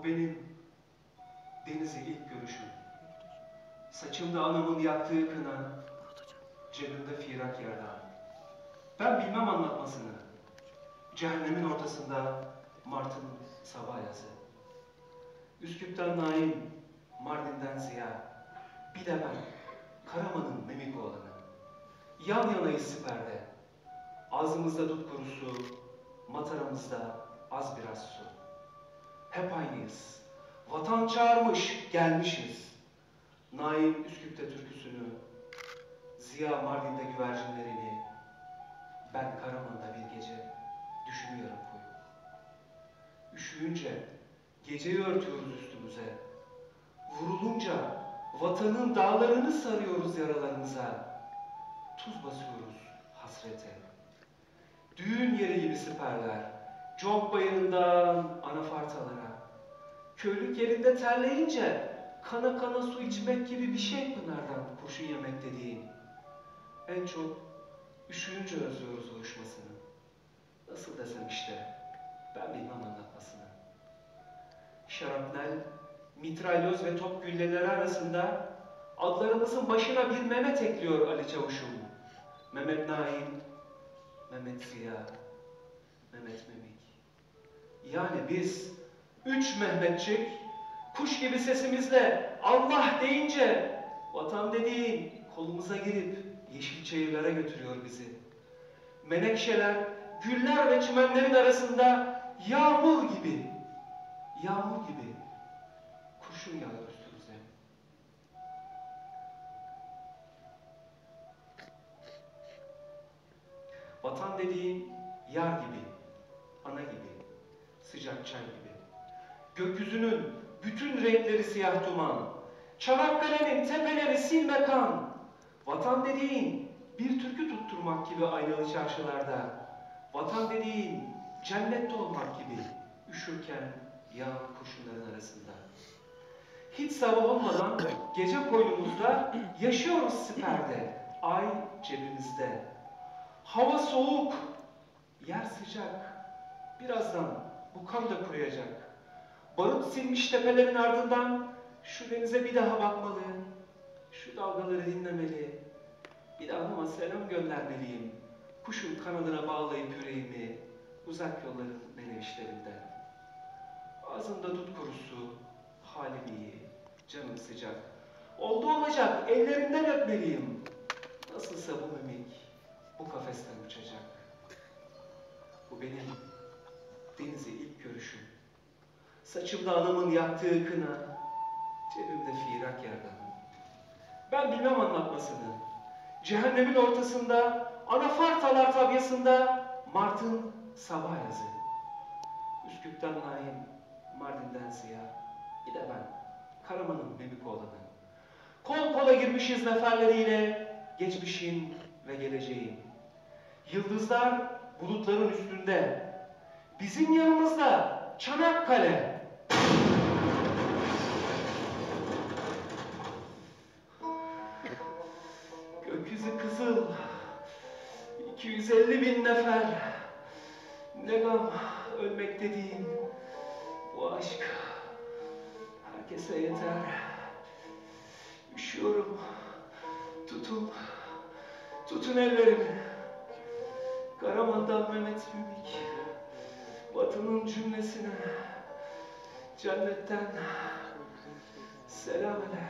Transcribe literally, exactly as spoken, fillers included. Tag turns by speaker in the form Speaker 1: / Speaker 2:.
Speaker 1: benim denize ilk görüşüm. Saçımda anamın yaktığı kına, cebimde firak yerdan. Ben bilmem anlatmasını. Cehennemin ortasında Mart'ın sabah yazı. Üsküp'ten Naim, Mardin'den Ziya. Bir de ben, Karaman'ın memik oğlanı. Yan yanayız siperde. Ağzımızda dut kurusu, mataramızda az biraz su. Hep aynıyız. Vatan çağırmış, gelmişiz. Naim Üsküp'te türküsünü, Ziya Mardin'de güvercinlerini, ben Karaman'da bir gece düşünüyorum koyup. Üşüyünce geceyi örtüyoruz üstümüze. Vurulunca vatanın dağlarını sarıyoruz yaralarımıza. Tuz basıyoruz hasrete. Düğün yeri gibi siperler, Conk bayırından anafartalara. Köylük yerinde terleyince kana kana su içmek gibi bir şey Pınar'dan kurşun yemek dediğin. En çok üşüyünce özlüyoruz uyuşmasını. Nasıl desem işte, ben bilmem anlatmasını. Şarapnel, mitralyoz ve top gülleleri arasında adlarımızın başına bir Mehmet ekliyor Ali Çavuş'um. Mehmet Naim, Mehmet Ziya, Mehmet Memik. Yani biz üç Mehmetçik, kuş gibi sesimizle Allah deyince vatan dediğin kolumuza girip yeşil çayırlara götürüyor bizi. Menekşeler, güller ve çimenlerin arasında yağmur gibi, yağmur gibi kurşun yağıyor üstümüze. Vatan dediğin yar gibi, ana gibi, sıcak çay gibi. Gökyüzünün bütün renkleri siyah duman, Çanakkale'nin tepeleri silme kan. Vatan dediğin bir türkü tutturmak gibi aynalı çarşılarda. Vatan dediğin cennette olmak gibi üşürken yağan kurşunların arasında. Hiç sabah olmadan gece koynumuzda yaşıyoruz siperde, ay cebimizde. Hava soğuk, yer sıcak. Birazdan bu kan da kuruyacak. Barut silmiş tepelerin ardından şu denize bir daha bakmalı, şu dalgaları dinlemeli, bir de anama selam göndermeliyim. Kuşun kanadına bağlayıp yüreğimi uzak yolların menevişlerinden. Ağzımda dut kurusu, halim iyi, canım sıcak. Oldu olacak, ellerinden öpmeliyim. Nasılsa bu mimik bu kafesten uçacak. Bu benim denize ilk görüşüm. Saçımda anamın yaktığı kına, cebimde firak yerden. Ben bilmem anlatmasını. Cehennemin ortasında, anafartalar tabyasında Mart'ın sabah yazı. Üsküp'ten Naim, Mardin'den Ziya. Bir de ben, Karaman'ın memik oğlanı. Kol kola girmişiz neferleriyle, geçmişin ve geleceğin. Yıldızlar bulutların üstünde. Bizim yanımızda Çanakkale. Gökyüzü kızıl. iki yüz elli bin nefer. Ne gam ölmek dediğin bu aşk herkese yeter. Üşüyorum. Tutun. Tutun ellerimi. Karaman'dan Mehmet Memik. Vatanın cümlesine cennetten selam eder.